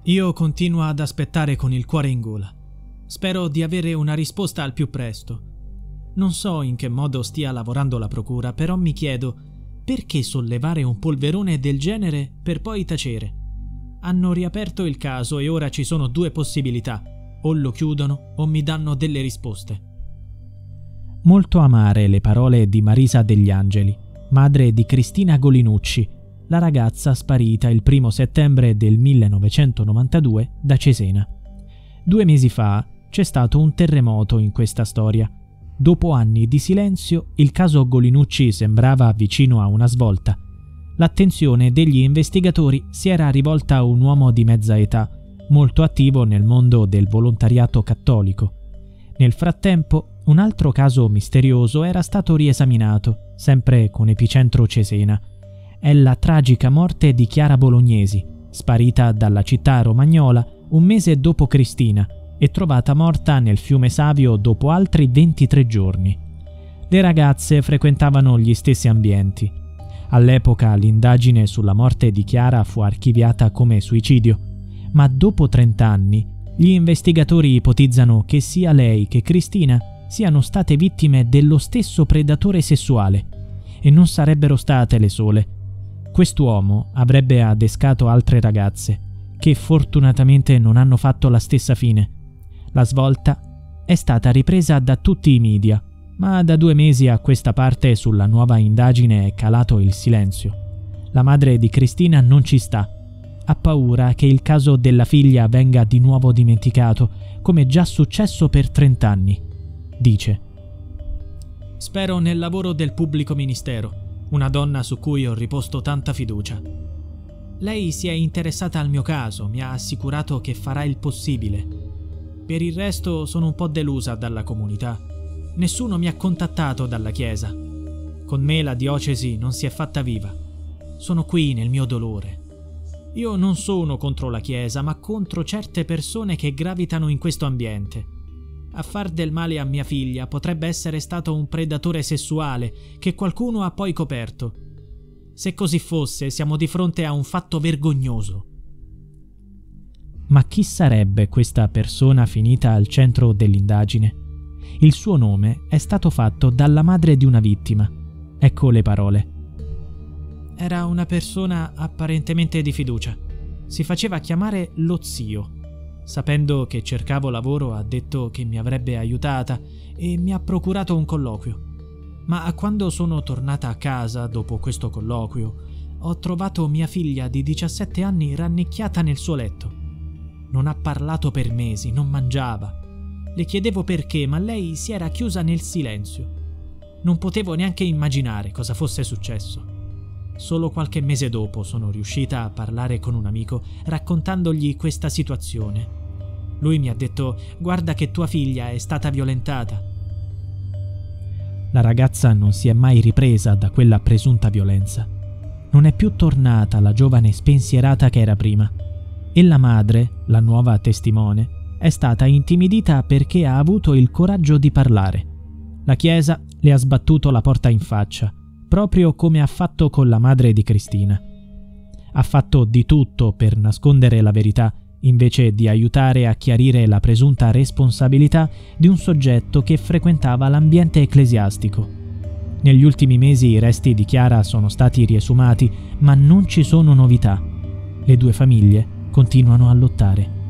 Io continuo ad aspettare con il cuore in gola. Spero di avere una risposta al più presto. Non so in che modo stia lavorando la procura, però mi chiedo perché sollevare un polverone del genere per poi tacere. Hanno riaperto il caso e ora ci sono due possibilità: o lo chiudono o mi danno delle risposte. Molto amare le parole di Marisa Degli Angeli, madre di Cristina Golinucci, la ragazza sparita il 1 settembre del 1992 da Cesena. 2 mesi fa c'è stato un terremoto in questa storia. Dopo anni di silenzio, il caso Golinucci sembrava vicino a una svolta. L'attenzione degli investigatori si era rivolta a un uomo di mezza età, molto attivo nel mondo del volontariato cattolico. Nel frattempo, un altro caso misterioso era stato riesaminato, sempre con epicentro Cesena. È la tragica morte di Chiara Bolognesi, sparita dalla città romagnola un mese dopo Cristina e trovata morta nel fiume Savio dopo altri 23 giorni. Le ragazze frequentavano gli stessi ambienti. All'epoca l'indagine sulla morte di Chiara fu archiviata come suicidio, ma dopo 30 anni gli investigatori ipotizzano che sia lei che Cristina siano state vittime dello stesso predatore sessuale e non sarebbero state le sole. Quest'uomo avrebbe adescato altre ragazze, che fortunatamente non hanno fatto la stessa fine. La svolta è stata ripresa da tutti i media, ma da 2 mesi a questa parte sulla nuova indagine è calato il silenzio. La madre di Cristina non ci sta. Ha paura che il caso della figlia venga di nuovo dimenticato, come già successo per 30 anni. Dice: Spero nel lavoro del pubblico ministero, una donna su cui ho riposto tanta fiducia. Lei si è interessata al mio caso, mi ha assicurato che farà il possibile. Per il resto sono un po' delusa dalla comunità. Nessuno mi ha contattato dalla chiesa. Con me la diocesi non si è fatta viva. Sono qui nel mio dolore. Io non sono contro la chiesa, ma contro certe persone che gravitano in questo ambiente. A far del male a mia figlia potrebbe essere stato un predatore sessuale che qualcuno ha poi coperto. Se così fosse, siamo di fronte a un fatto vergognoso. Ma chi sarebbe questa persona finita al centro dell'indagine? Il suo nome è stato fatto dalla madre di una vittima. Ecco le parole. Era una persona apparentemente di fiducia. Si faceva chiamare lo zio. Sapendo che cercavo lavoro ha detto che mi avrebbe aiutata e mi ha procurato un colloquio. Ma quando sono tornata a casa dopo questo colloquio ho trovato mia figlia di 17 anni rannicchiata nel suo letto. Non ha parlato per mesi, non mangiava. Le chiedevo perché, ma lei si era chiusa nel silenzio. Non potevo neanche immaginare cosa fosse successo. Solo qualche mese dopo sono riuscita a parlare con un amico raccontandogli questa situazione. Lui mi ha detto: guarda che tua figlia è stata violentata. La ragazza non si è mai ripresa da quella presunta violenza. Non è più tornata la giovane spensierata che era prima. E la madre, la nuova testimone, è stata intimidita perché ha avuto il coraggio di parlare. La Chiesa le ha sbattuto la porta in faccia, proprio come ha fatto con la madre di Cristina. Ha fatto di tutto per nascondere la verità, invece di aiutare a chiarire la presunta responsabilità di un soggetto che frequentava l'ambiente ecclesiastico. Negli ultimi mesi i resti di Chiara sono stati riesumati, ma non ci sono novità. Le 2 famiglie continuano a lottare.